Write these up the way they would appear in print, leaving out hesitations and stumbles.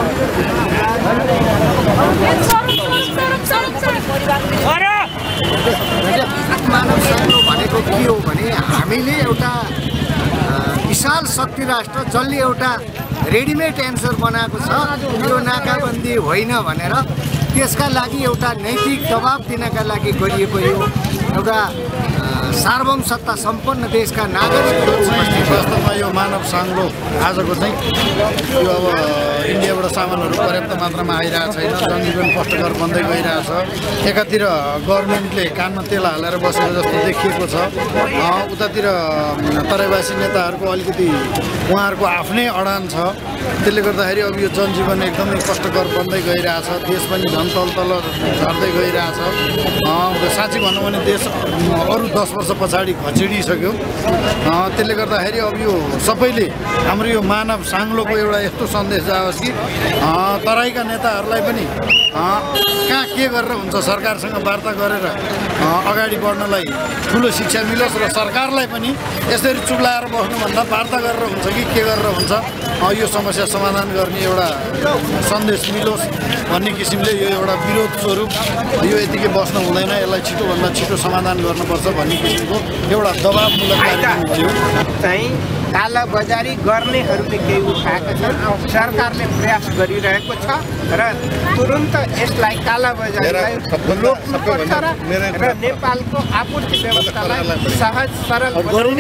मानव संघ भनेको के हो भने हामीले एउटा विशाल शक्ति राष्ट्र जसले एउटा रेडिमेड एन्सर बनाएको छ यो नाकाबन्दी होइन भनेर त्यसका लागि एउटा नैतिक दबाब दिनका लागि गरिएको यो एउटा सार्वभौम सत्ता सम्पन्न देशका नागरिकहरूको उपस्थिति। वास्तवमा यो मानव साङ्लो आजको चाहिँ यो अब इन्डियाबाट सामानहरू पर्याप्त मात्रामा आइरहेको छैन, जनजीवन कष्टकर बन्दै गइरहेछ। एकातिर गभर्मेन्टले कानमा तेल हालेर बसेको जस्तो देखिएको छ, उतातिर तराईवासी नेताहरूको अलिकति उहाँहरूको आफ्नै अडान छ। त्यसले गर्दाखेरि अब यो जनजीवन एकदमै कष्टकर बन्दै गइरहेछ, देश पनि झन् तल झर्दै गइरहेछ। साँच्चै भनौँ भने देश अरू 10 वर्ष पछाडि घचिडिसक्यो। त्यसले गर्दाखेरि अब यो सबैले हाम्रो यो मानव साङ्लोको एउटा यस्तो सन्देश जाओस् कि तराईका नेताहरूलाई पनि कहाँ के गरेर हुन्छ सरकारसँग वार्ता गरेर अगाडि बढ्नलाई ठुलो शिक्षा मिलोस् र सरकारलाई पनि यसरी चुप्लाएर बस्नुभन्दा वार्ता गरेर हुन्छ कि के गरेर हुन्छ यो समस्या समाधान गर्ने एउटा सन्देश मिलोस् भन्ने किसिमले यो एउटा विरोध स्वरूप यो यतिकै बस्न हुँदैन, यसलाई छिटोभन्दा छिटो समाधान गर्नुपर्छ भन्ने किसिमको एउटा दबावमूलक कार्यक्रम भयो। चाहिँ कालाबजारी गर्नेहरूले केही उठाएका छन्, सरकारले प्रयास गरिरहेको छ र तुरुन्त यसलाई कालाबजारीलाई रोक्नुपर्छ र नेपालको आपूर्ति व्यवस्थालाई सहज सरल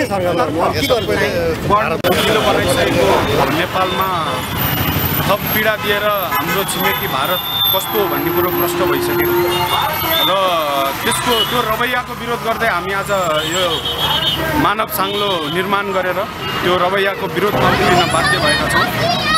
नेपालमा थप पीडा दिएर हाम्रो छिमेकी भारत कस्तो हो भन्ने कुरो प्रष्ट भइसक्यो र त्यसको त्यो रवैयाको विरोध गर्दै हामी आज यो मानव साङ्लो निर्माण गरेर त्यो रवैयाको विरोधमा उभिन बाध्य भएका छौँ।